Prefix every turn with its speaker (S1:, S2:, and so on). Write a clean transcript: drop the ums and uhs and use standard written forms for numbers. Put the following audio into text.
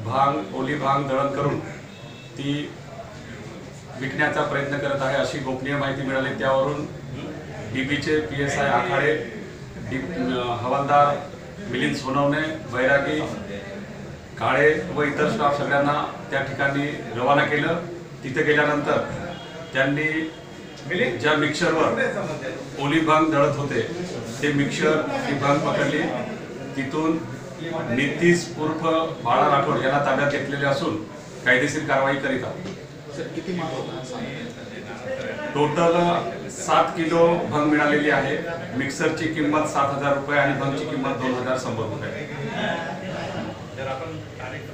S1: ओली भांग दळण करून ती विकण्याचा प्रयत्न करत आहे अशी गोपनीय माहिती मिळाली। त्यावरून डीबीचे PSI आखाडे, हवालदार मिलिंद सोनवणे, बैरागी, काळे व इतर स्टाफ सगळ्यांना त्या ठिकाणी रवाना केलं। तिथे गेल्यानंतर त्यांनी ज्या मिक्सरवर ओली भांग दळत होते ते मिक्सर ती भांग पकडली। तिथून नितीश उर्फ बाळा राठोड यांना ताब्यात घेतलेले असून कायदेशीर कारवाई करीत आहोत। टोटल 7 किलो भंग मिळालेली आहे। मिक्सरची किंमत 7,000 रुपये आणि भंगची किंमत 2,100 रुपये।